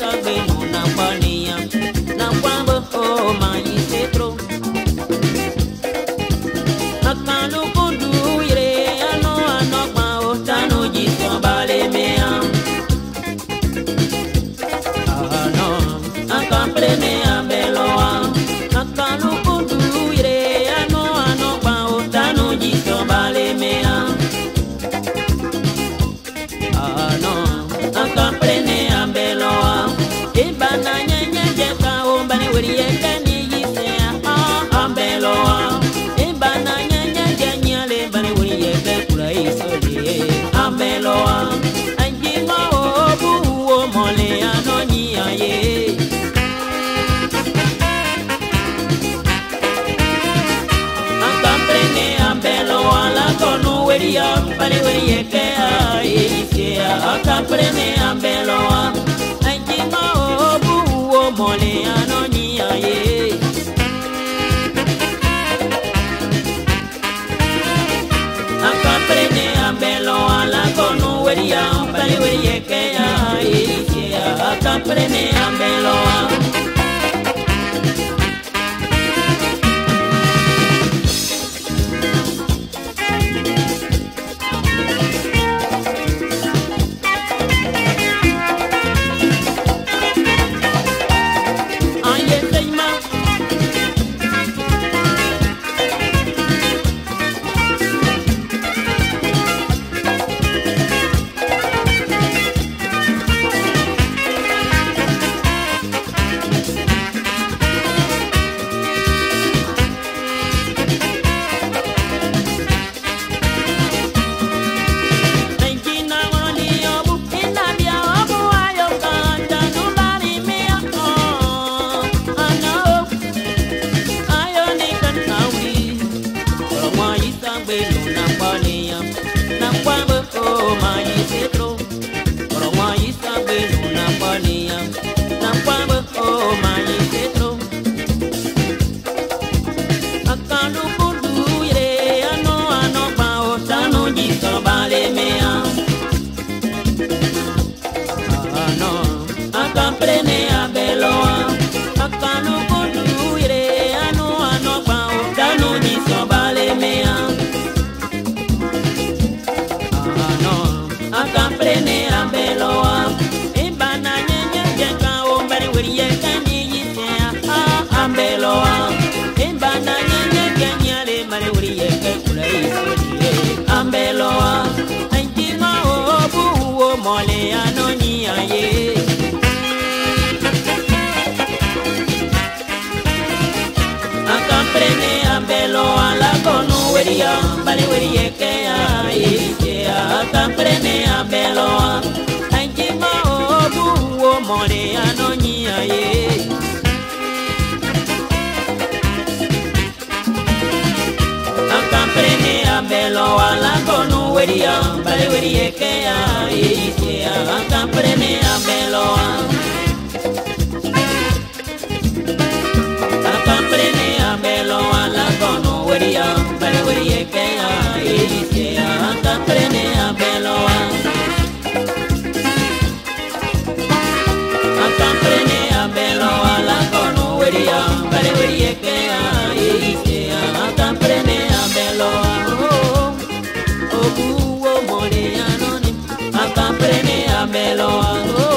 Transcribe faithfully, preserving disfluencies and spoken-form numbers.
sabe no na pania na kwamba o mai setro akalu kundu ire ano ano pa o tanu jiso bale mea ano akaprene abeloa akalu kundu ire ano ano pa o tanu jiso bale mea ano akaprene abeloa ibana nyenye jeka ombani weriye kani yisea abeloa ibana nyenye janyale bani weriye kula isole abeloa anjima obu o mole anonyi aye akaprene abeloa la konu weriya bani weriye kaya isea akaprene abeloa anjima obu o mole anonyi aye akaprene abeloa la konu weriya bani weriye kaya isea akaprene abeloa akaprene abeloa akalu kundu ire ano ano pa tanu jiso bale mea ano akaprene abeloa ibana nyenye jeka ombani weriye kani yisea abeloa ibana nyenye kenyale mare weriye kula isole abeloa anjima obu o mole anonyi aye akaprene abeloa la konu weriya bani weriye kaya isea akaprene abeloa anjima obu o mole anonyi aye akaprene abeloa la konu weriya bani weriye kaya isea akaprene abeloa akaprene abeloa la konu weriya bani weriye kaya isea akaprene abeloa akaprene abeloa la konu weriya bani weriye kaya isea akaprene abeloa obu o mole anoni akaprene abeloa